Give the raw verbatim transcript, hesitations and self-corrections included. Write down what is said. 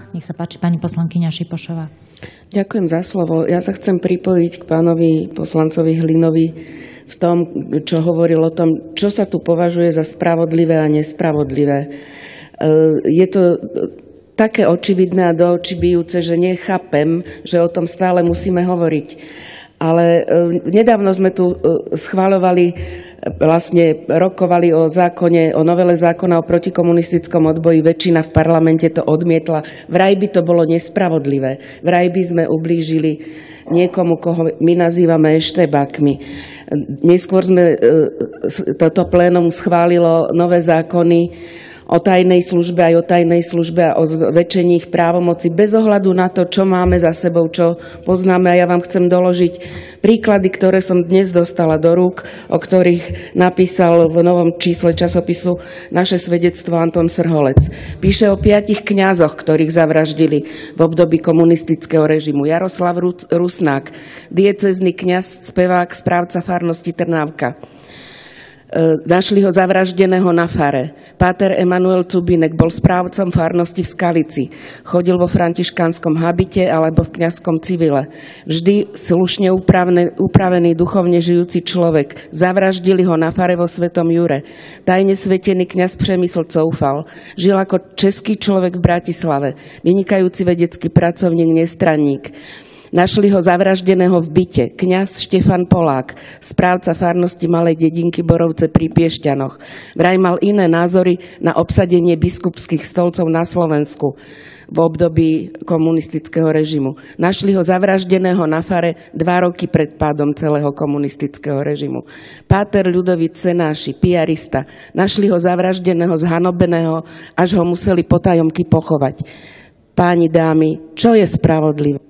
Nech sa páči, pani poslankyňa Šipošová. Ďakujem za slovo. Ja sa chcem pripojiť k pánovi poslancovi Hlinovi v tom, čo hovoril o tom, čo sa tu považuje za spravodlivé a nespravodlivé. Je to také očividné a do očí bijúce, že nechápem, že o tom stále musíme hovoriť. Ale nedávno sme tu schvaľovali, vlastne rokovali o zákone, o novele zákona o protikomunistickom odboji. Väčšina v parlamente to odmietla. Vraj by to bolo nespravodlivé. Vraj by sme ublížili niekomu, koho my nazývame eštebákmi. Neskôr sme toto plénum schválilo nové zákony o tajnej službe aj o tajnej službe a o zväčšení ich právomoci bez ohľadu na to, čo máme za sebou, čo poznáme. A ja vám chcem doložiť príklady, ktoré som dnes dostala do rúk, o ktorých napísal v novom čísle časopisu Naše svedectvo Anton Srholec. Píše o piatich kňazoch, ktorých zavraždili v období komunistického režimu. Jaroslav Rusnák, diecézny kňaz, spevák, správca farnosti Trnávka. Našli ho zavraždeného na fare. Páter Emanuel Cubinek bol správcom farnosti v Skalici. Chodil vo františkánskom habite alebo v kňazskom civile. Vždy slušne upravený, upravený duchovne žijúci človek. Zavraždili ho na fare vo Svetom Jure. Tajne svetený kňaz Přemysl Coufal. Žil ako český človek v Bratislave. Vynikajúci vedecký pracovník, nestranník. Našli ho zavraždeného v byte. Kňaz Štefan Polák, správca farnosti Malej dedinky Borovce pri Piešťanoch. Vraj mal iné názory na obsadenie biskupských stolcov na Slovensku v období komunistického režimu. Našli ho zavraždeného na fare dva roky pred pádom celého komunistického režimu. Páter Ľudovít Senáši, piarista. Našli ho zavraždeného, zhanobeného, až ho museli potajomky pochovať. Páni, dámy, čo je spravodlivé?